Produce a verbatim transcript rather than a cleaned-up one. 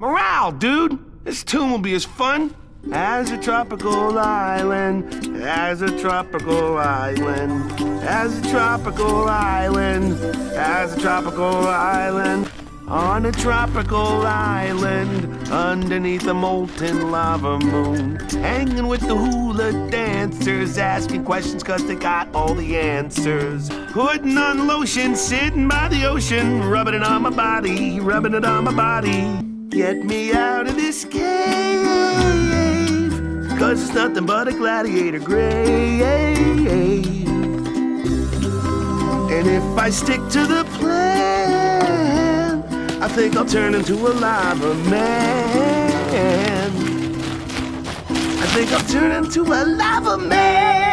Morale, dude! This tune will be as fun as a tropical island, as a tropical island, as a tropical island, as a tropical island, on a tropical island, underneath a molten lava moon, hanging with the hula dancers, asking questions cause they got all the answers. Putting on lotion, sitting by the ocean, rubbing it on my body, rubbing it on my body. Get me out of this cave, cause it's nothing but a gladiator grave. And if I stick to the plan, I think I'll turn into a lava man. I think I'll turn into a lava man.